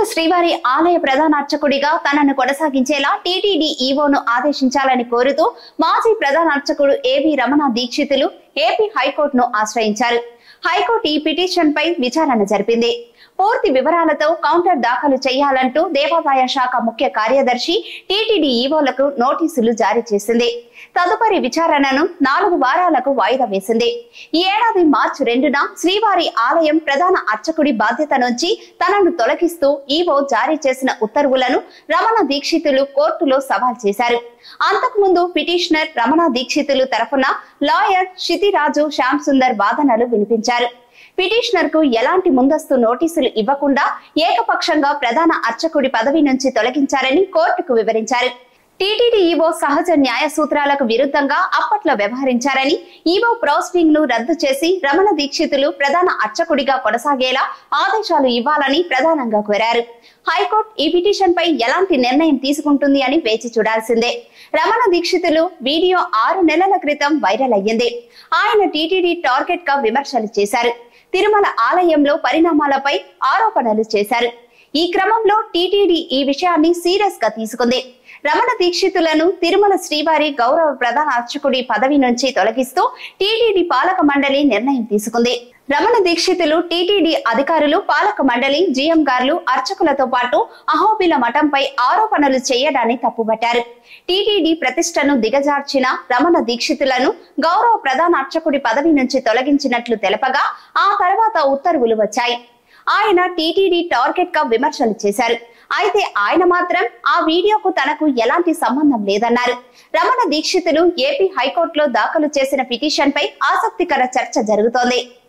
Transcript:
శ్రీవారి ఆలయ ప్రధాన అర్చకుడిగా తనను కొనసాగించేలా టీటీడీ ఈవోను ఆదేశించాలని కోరుతూ మాజీ ప్రధాన అర్చకుడు ఏవి రమణ దీక్షితులు ఏపీ హైకోర్టును ఆశ్రయించారు. హైకోర్టు ఈ పిటిషన్ పై విచారణ జరిపింది. పూర్తి వివరాలతో కౌంటర్ దాఖలు చేయాలంటూ దేవాదాయ శాఖ ముఖ్య కార్యదర్శి టీటీడీ ఈవోలకు నోటీసులు జారీ చేసింది. తదుపరి విచారణను 4 వారాలకు వాయిదా వేసింది. ఈ ఏడాది మార్చి 2న శ్రీవారి ఆలయం ప్రధాన అర్చకుడి బాధ్యత నుంచి తనను తొలగిస్తూ ఈవో జారీ చేసిన ఉత్తర్వులను రమణ దీక్షితులు కోర్టులో సవాల్ చేశారు. అంతకుముందు పిటిషనర్ రమణ దీక్షితులు తరఫున లాయర్ శితిరాజు శ్యామ్ సుందర్ వాదనలు వినిపించారు. పిటిషనర్ కు ఎలాంటి ముందస్తు నోటీసులు ఇవ్వకుండా ఏకపక్షంగా ప్రధాన అర్చకుడి పదవి నుంచి తొలగించారని కోర్టుకు వివరించారు. టీటీడీ ఈవో సహజ న్యాయ సూత్రాలకు విరుద్ధంగా అప్పట్లో వ్యవహరించారని, ఈవో పోస్టింగ్ ను రద్దు చేసి రమణ దీక్షితులు ప్రధాన అర్చకుడిగా కొనసాగేలా ఆదేశాలు ఇవ్వాలని ప్రధానంగా కోరారు. హైకోర్టు ఈ పిటిషన్ పై ఎలాంటి నిర్ణయం తీసుకుంటుంది అని వేచి చూడాల్సిందే. రమణ దీక్షితులు వీడియో 6 నెలల క్రితం వైరల్ అయ్యింది. ఆయన టీటీడీ టార్గెట్ గా విమర్శలు చేశారు. తిరుమల ఆలయంలో పరిణామాలపై ఆరోపణలు చేశారు. ఈ క్రమంలో టీటీడీ ఈ విషయాన్ని సీరియస్ గా తీసుకుంది. రమణ దీక్షితులను తిరుమల శ్రీవారి గౌరవ ప్రధాన అర్చకుడి పదవి నుంచి తొలగిస్తూ టీటీడీ పాలక మండలి నిర్ణయం తీసుకుంది. రమణ దీక్షితులు టీటీడీ అధికారులు, పాలక మండలి, జీఎం గార్లు, అర్చకులతో పాటు అహోబిల మఠంపై ఆరోపణలు చేయడాన్ని తప్పుబట్టారు. టీటీడీ ప్రతిష్టను దిగజార్చిన రమణ దీక్షితులను గౌరవ ప్రధాన అర్చకుడి పదవి నుంచి తొలగించినట్లు తెలపగా ఆ తర్వాత ఉత్తర్వులు వచ్చాయి. ఆయన టీటీడీ టార్గెట్ గా విమర్శలు చేశారు. అయితే ఆయన మాత్రం ఆ వీడియోకు తనకు ఎలాంటి సంబంధం లేదన్నారు. రమణ దీక్షితులు ఏపీ హైకోర్టులో దాఖలు చేసిన పిటిషన్ పై ఆసక్తికర చర్చ జరుగుతోంది.